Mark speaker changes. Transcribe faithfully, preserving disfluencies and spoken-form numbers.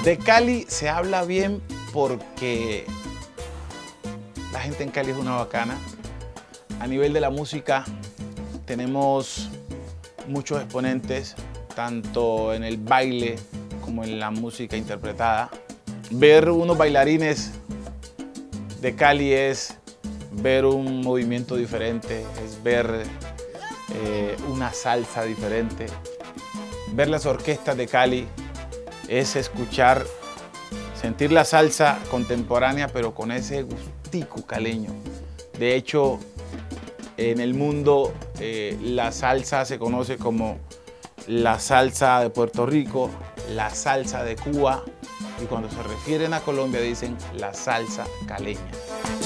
Speaker 1: De Cali se habla bien porque la gente en Cali es una bacana. A nivel de la música tenemos muchos exponentes, tanto en el baile como en la música interpretada. Ver unos bailarines de Cali es ver un movimiento diferente, es ver eh, una salsa diferente. Ver las orquestas de Cali es escuchar, sentir la salsa contemporánea, pero con ese gustico caleño. De hecho, en el mundo eh, la salsa se conoce como la salsa de Puerto Rico, la salsa de Cuba, y cuando se refieren a Colombia dicen la salsa caleña.